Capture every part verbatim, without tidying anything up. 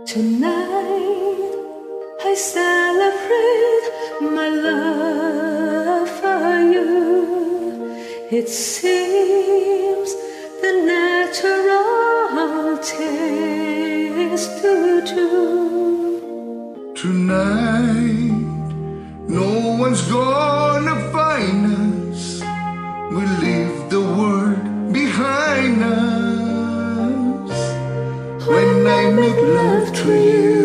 Tonight I celebrate my love for you. It seems the natural taste to do. Tonight no one's gonna find us. We leave the world behind us. When I make love to you,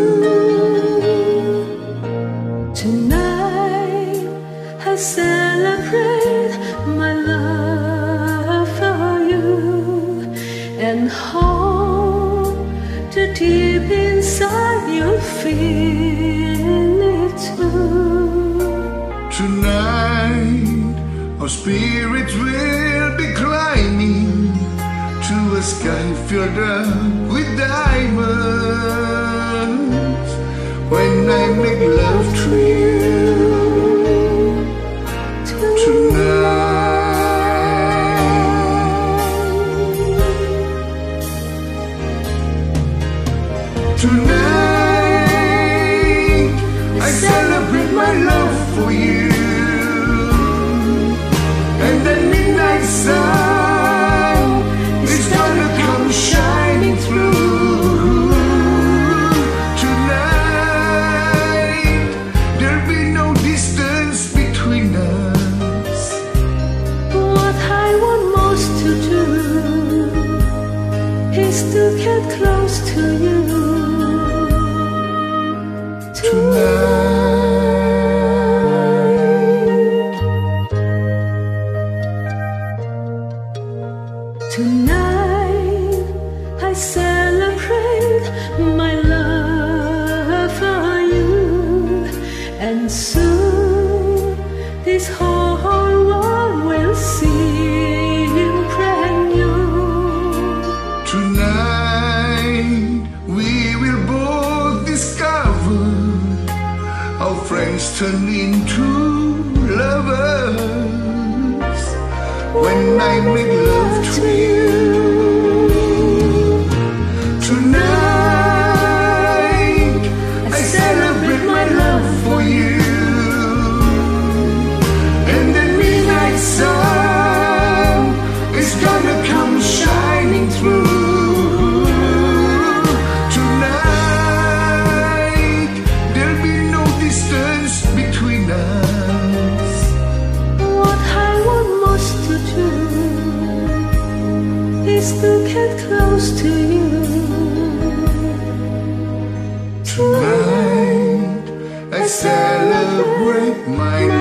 tonight I celebrate my love for you, and hope that deep inside you'll feel it too. tonight our spirits will be climbing to a sky filled up with diamonds. When I make love to you tonight, tonight I celebrate my love for you, and the midnight sun is gonna come shining through. Tonight there'll be no distance between us. What I want most to do is to get close to you tonight. Tonight I celebrate my love for you, and soon this whole world will seem brand new. Tonight we will both discover our friends turn into lovers. When I make love to you tonight, I celebrate my love for you, and the midnight sun is gonna come shining through. Tonight there'll be no distance between us. What I want most to do is to get close to you Tonight I celebrate my